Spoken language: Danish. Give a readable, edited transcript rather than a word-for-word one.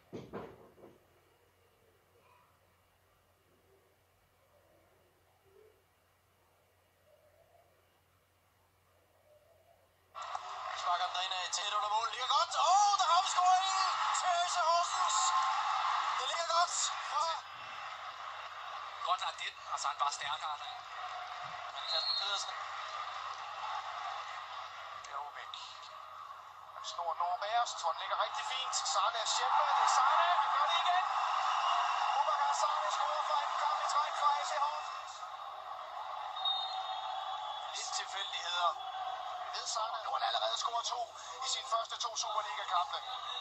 Sparker den derinde tæt under mål. Ligger godt. Der har vi scoringen. Therese Horsens. Det ligger godt. Godt lagt ind, og så er han bare stærkere. Kasper Pedersen. Bjergbæk. Han snor den over bagerst. Den ligger rigtig fint. Sanne Schempe. Det er Sanne. Han gør det igen. Bubakar Sanne scorer for anden kamp i træk fra AC Horsens. Lidt tilfældigheder. Ved Sanne. Nu har han allerede scoret 2 i sine første 2 Superliga-kampe.